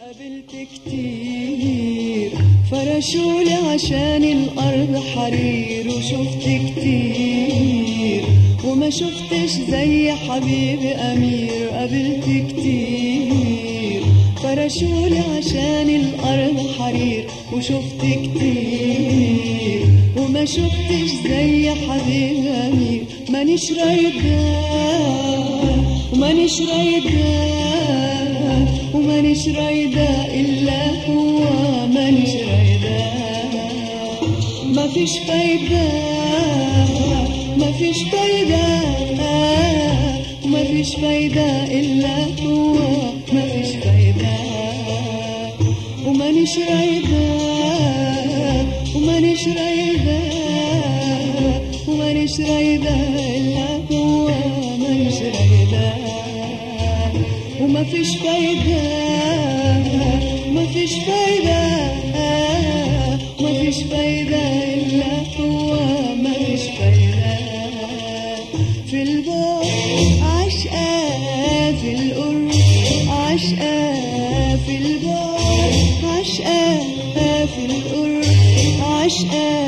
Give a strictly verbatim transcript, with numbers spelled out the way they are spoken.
قابلت كتير فرشولي عشان الأرض حرير، وشفت كتير وما شفتش زي حبيبي أمير. قابلت كتير فرشولي عشان الأرض حرير، وشفت كتير وما شفتش زي حبيبي أمير. مانيش رايدة ومانيش رايدة ومانيش رايدة إلا هو، مانيش رايدة. مفيش فايدة مفيش فايدة ومفيش فايدة إلا هو، مفيش فايدة. ومانيش رايدة ومانيش رايدة ومانيش رايدة إلا هو، مانيش رايدة. ومفيش فايدة مفيش فايدة مفيش فايدة إلا هو، مفيش فايدة. في البعد عشقة، في القرب عشقة، في البعد عشقة، في القرب عشقة.